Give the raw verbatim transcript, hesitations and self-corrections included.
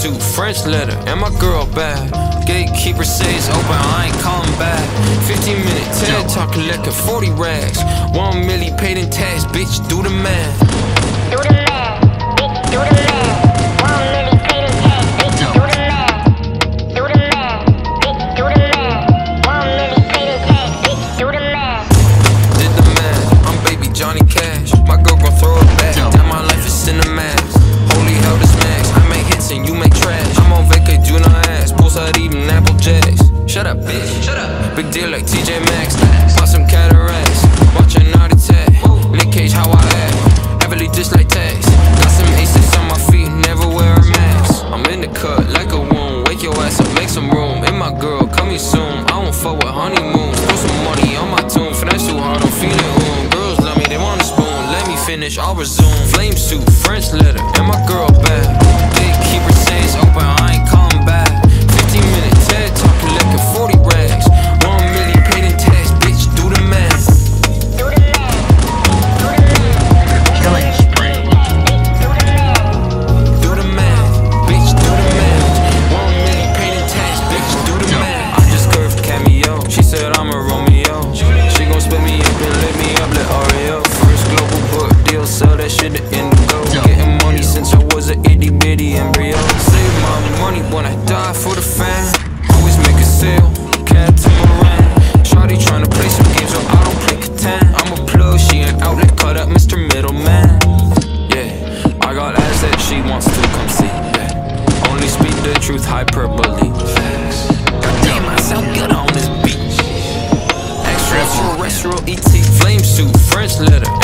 suit, French letter, and my girl bad. Gatekeeper says open, I ain't calling back. Fifteen minute TED talk collecting forty rags. One milli paid in tax, bitch, do the math. Do the math, bitch, do the math. One milli paid in tax, bitch, do the math. Do the math, bitch, do the math. One milli paid in tax, bitch, do the math. Did the math, I'm baby Johnny Cash. My girl gon' throw it back. Damn, my life is cinemax. Holy hell, this max. I make hits and you make trash. I'm on vacay, do not ask. Poolside eating Apple Jacks. Shut up, bitch. Shut up. Big deal like T J Maxx. Bought some cataracts. Watch a naughty attack. Nick Cage, how I act. Heavily just like tax. Got some aces on my feet, never wear a mask. I'm in the cut like a wound. Wake your ass up, make some room. And my girl, coming soon. I won't fuck with honeymoons. Throw some money on my tune. Finesse too hard, I'm feeling room. Girls love me, they want a spoon. Let me finish, I'll resume. Flame suit, French letter, and my girl bad. Gatekeeper says open, I ain't calling back. Fifteen minute TED talk collecting forty rags. One milli paid in tax, bitch, do the math. Do the math, do the math. Killing spree. Do the math, bitch, do the math. One milli paid in tax, bitch, do the math. I just curved cameo, she said I'm a Romeo. She gon' split me up and lit me up like Oreo. First global book deal, sell that shit to Indigo. Getting money since I was an itty bitty embryo. Save my money when I die for the fam. Always make a sale, cat to Moran. Shawty tryna play some games, so I don't play Catan. I'm a plug, she an outlet, cut up Mister Middleman. Yeah, I got ass that she wants to come see. Yeah, only speak the truth, hyperbole. Facts. Damn, I sound good on this beat. Extraterrestrial E T, flame suit, French letter,